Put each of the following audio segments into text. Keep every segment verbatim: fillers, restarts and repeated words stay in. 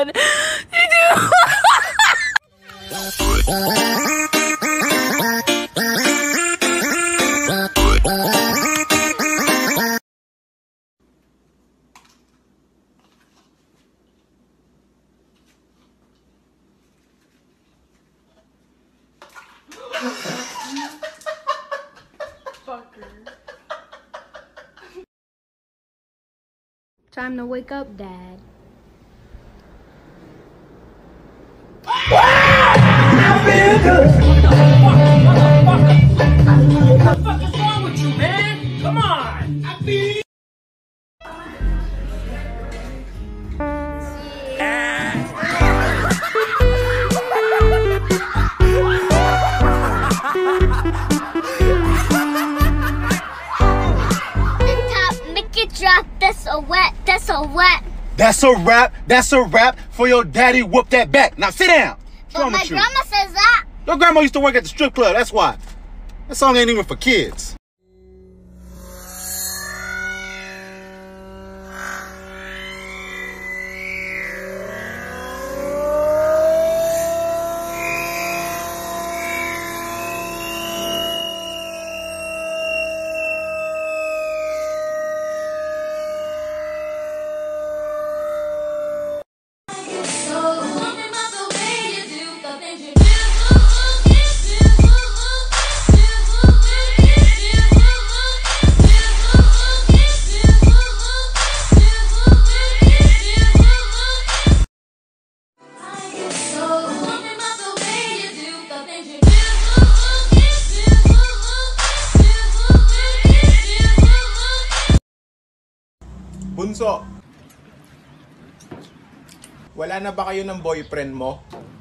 god. You do. Time to wake up, Dad. I feel good. What the fuck is wrong with you, man? Come on. I feel. Drop, that's a wet, that's a wet. That's a rap, that's a rap for your daddy whoop that back. Now sit down. What's But wrong my with you? grandma says that. Your grandma used to work at the strip club, that's why. That song ain't even for kids. Bunso, wala na ba kayo ng boyfriend mo?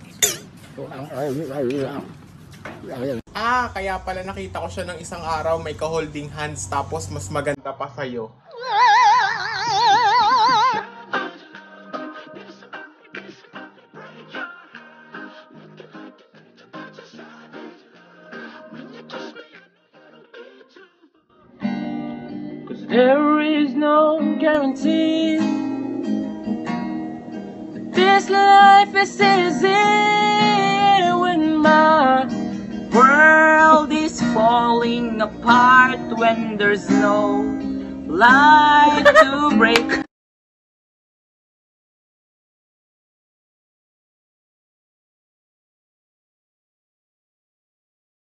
Ah, kaya pala nakita ko siya ng isang araw may ka-holding hands tapos mas maganda pa sa'yo. There is no guarantee that this life is easy when my world is falling apart, when there's no light to break.